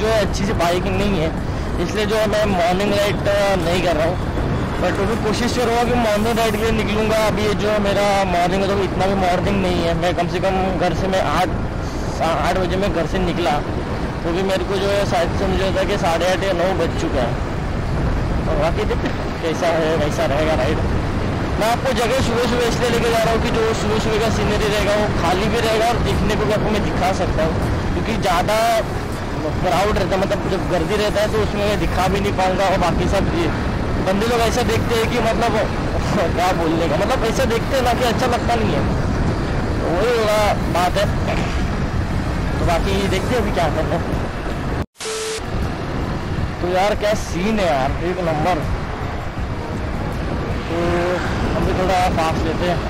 जो है अच्छी सी बाइकिंग नहीं है, इसलिए जो है मैं मॉर्निंग राइड नहीं कर रहा हूँ। बट अभी कोशिश करूँगा कि मॉर्निंग राइड के लिए निकलूँगा। अभी ये जो मेरा मॉर्निंग है तो इतना भी मॉर्निंग नहीं है, मैं कम से कम घर से मैं 8 बजे मैं घर से निकला, तो भी मेरे को जो है शायद से मुझे होता है कि 8:30 या 9 बज चुका है। और बाकी देख कैसा है वैसा रहेगा राइड। मैं आपको जगह सुबह सुबह इसलिए लेके जा रहा हूँ कि जो सुबह सुबह का सीनरी रहेगा वो खाली भी रहेगा और दिखने को भी आपको मैं दिखा सकता हूँ, क्योंकि ज़्यादा क्राउड रहता है, मतलब जब गर्दी रहता है तो उसमें मैं दिखा भी नहीं पाऊँगा। और बाकी सब बंदे लोग ऐसा देखते हैं कि मतलब क्या बोलने का मतलब, ऐसा देखते हैं ना कि अच्छा लगता नहीं है, तो वही बात है। तो बाकी देखते हैं अभी क्या करना है। तो यार क्या सीन है यार, एक नंबर। तो हम भी थोड़ा फास्ट लेते हैं।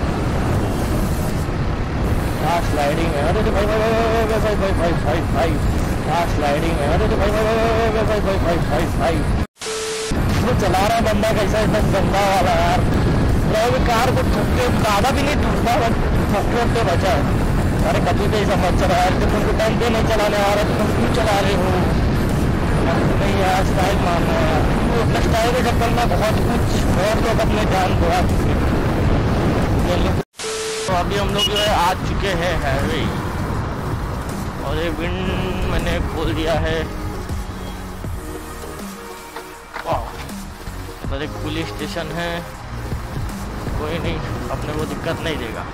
क्या स्लाइडिंग है, अरे तो भाई भाई भाई भाई भाई भाई भाई भाई क्या स्लाइडिंग है, अरे तो भाई भाई भाई भाई भाई भाई भाई भाई। वो चला रहा है बंदा कैसा एकदम गंदा वाला यार, कार को ठुकते ज़्यादा भी नहीं ठुकता, ठुकते ठुकते बचा है। अरे कभी तो ऐसा मत चला यार, तो तुमको टाइम पे नहीं चलाने आ रहा तो तुम क्यों चला रहे हो? नहीं यार स्टाइल मारना है यार, तो अपने स्टाइल के चक्कर में बहुत कुछ और लोग अपने जान गवा चुके। तो अभी हम लोग जो है आ चुके हैं हाईवे, और ये विंड मैंने खोल दिया है। इधर एक पुलिस स्टेशन है, कोई नहीं अपने को दिक्कत नहीं देगा।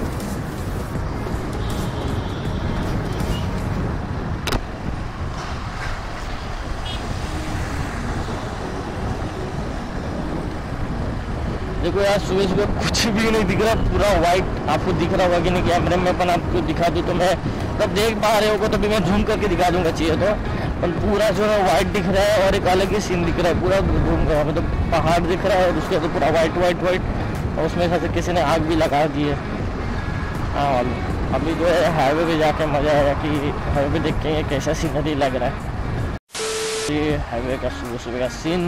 देखो यार सुबह सुबह कुछ भी नहीं दिख रहा, पूरा वाइट आपको दिख रहा होगा कि नहीं, कैमरे में अपन आपको दिखा दूँ तो मैं तब देख पा रहे होगा, तो भी मैं जूम करके दिखा दूंगा चाहिए तो। पर पूरा जो है वाइट दिख रहा है और एक अलग ही सीन दिख रहा है, पूरा घूम का मतलब पहाड़ दिख रहा है और उसके बाद पूरा वाइट वाइट वाइट, और उसमें से किसी ने आग भी लगा दी है। हाँ अभी जो है हाईवे पे जाके मज़ा आएगा कि हाईवे पे देख के कैसा सीनरी लग रहा है। ये हाईवे का सुबह सुबह का सीन।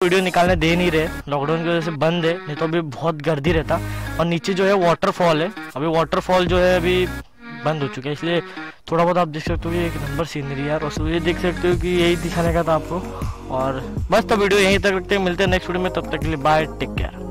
वीडियो निकालने दे नहीं रहे, लॉकडाउन की वजह से बंद है, नहीं तो अभी बहुत गर्दी रहता। और नीचे जो है वाटरफॉल है, अभी वाटरफॉल जो है अभी बंद हो चुका है, इसलिए थोड़ा बहुत आप देख सकते हो कि एक नंबर सीनरी यार। और ये देख सकते हो कि यही दिखाने का था आपको। और बस तो वीडियो यहीं तक रखते हैं, मिलते हैं नेक्स्ट वीडियो में, तब तक के लिए बाय, टेक केयर।